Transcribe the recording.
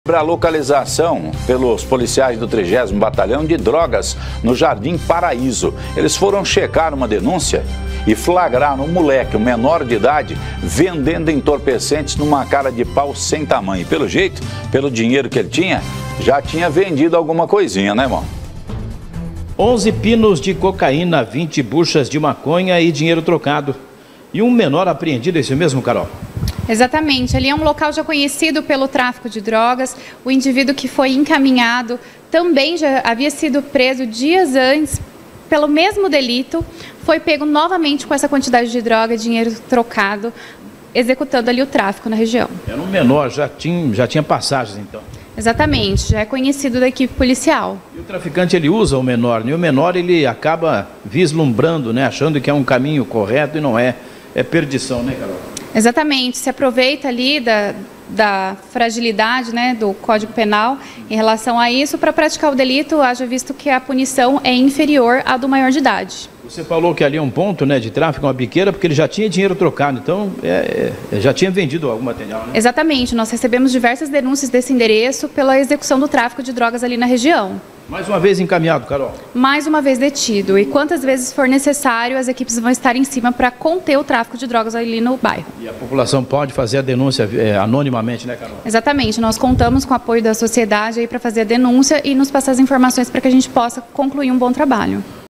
Sobre a localização pelos policiais do 30º Batalhão de drogas no Jardim Paraíso. Eles foram checar uma denúncia e flagraram um moleque, um menor de idade, vendendo entorpecentes numa cara de pau sem tamanho. Pelo jeito, pelo dinheiro que ele tinha, já tinha vendido alguma coisinha, né, irmão? 11 pinos de cocaína, 20 buchas de maconha e dinheiro trocado. E um menor apreendido, é isso mesmo, Carol? Exatamente, ali é um local já conhecido pelo tráfico de drogas. O indivíduo que foi encaminhado também já havia sido preso dias antes pelo mesmo delito, foi pego novamente com essa quantidade de droga, dinheiro trocado, executando ali o tráfico na região. Era um menor, já tinha passagens então? Exatamente, já é conhecido da equipe policial. E o traficante ele usa o menor, e o menor ele acaba vislumbrando, né, achando que é um caminho correto e não é. É perdição, né, Carol? Exatamente, se aproveita ali da fragilidade, né, do Código Penal em relação a isso para praticar o delito, haja visto que a punição é inferior à do maior de idade. Você falou que ali é um ponto, né, de tráfico, uma biqueira, porque ele já tinha dinheiro trocado, então já tinha vendido algum material, né? Exatamente, nós recebemos diversas denúncias desse endereço pela execução do tráfico de drogas ali na região. Mais uma vez encaminhado, Carol? Mais uma vez detido, e quantas vezes for necessário, as equipes vão estar em cima para conter o tráfico de drogas ali no bairro. E a população pode fazer a denúncia anonimamente, né, Carol? Exatamente, nós contamos com o apoio da sociedade aí para fazer a denúncia e nos passar as informações para que a gente possa concluir um bom trabalho.